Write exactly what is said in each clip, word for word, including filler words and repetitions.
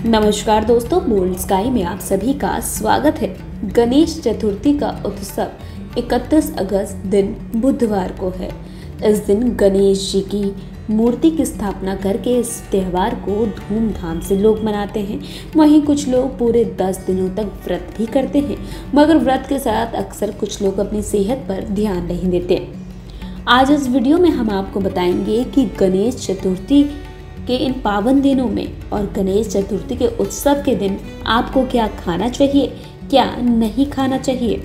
नमस्कार दोस्तों, bold sky में आप सभी का स्वागत है। गणेश चतुर्थी का उत्सव इकतीस अगस्त दिन बुधवार को है। इस दिन गणेश जी की मूर्ति की स्थापना करके इस त्यौहार को धूमधाम से लोग मनाते हैं। वहीं कुछ लोग पूरे दस दिनों तक व्रत भी करते हैं, मगर व्रत के साथ अक्सर कुछ लोग अपनी सेहत पर ध्यान नहीं देते। आज इस वीडियो में हम आपको बताएंगे कि गणेश चतुर्थी के इन पावन दिनों में और गणेश चतुर्थी के उत्सव के दिन आपको क्या खाना चाहिए, क्या नहीं खाना चाहिए।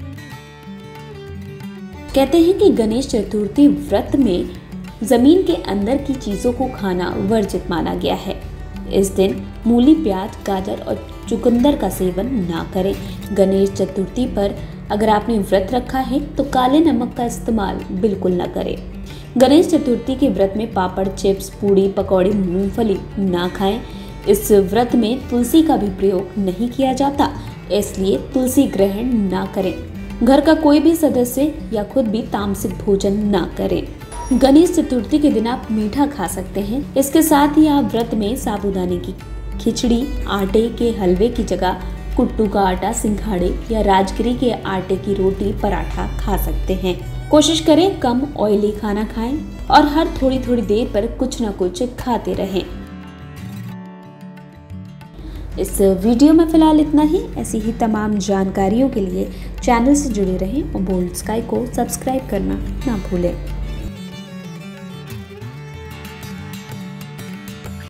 कहते हैं कि गणेश चतुर्थी व्रत में जमीन के अंदर की चीजों को खाना वर्जित माना गया है। इस दिन मूली, प्याज, गाजर और चुकंदर का सेवन ना करें। गणेश चतुर्थी पर अगर आपने व्रत रखा है तो काले नमक का इस्तेमाल बिल्कुल न करें। गणेश चतुर्थी के व्रत में पापड़, चिप्स, पूड़ी, पकौड़ी, मूंगफली ना खाएं। इस व्रत में तुलसी का भी प्रयोग नहीं किया जाता, इसलिए तुलसी ग्रहण ना करें। घर का कोई भी सदस्य या खुद भी तामसिक भोजन ना करें। गणेश चतुर्थी के दिन आप मीठा खा सकते हैं। इसके साथ ही आप व्रत में साबूदाने की खिचड़ी, आटे के हलवे की जगह कुट्टू का आटा, सिंघाड़े या राजगिरी के आटे की रोटी, पराठा खा सकते हैं। कोशिश करें कम ऑयली खाना खाएं और हर थोड़ी थोड़ी देर पर कुछ न कुछ खाते रहें। इस वीडियो में फिलहाल इतना ही। ऐसी ही तमाम जानकारियों के लिए चैनल से जुड़े रहें और बोल्ड स्काई को सब्सक्राइब करना ना भूलें।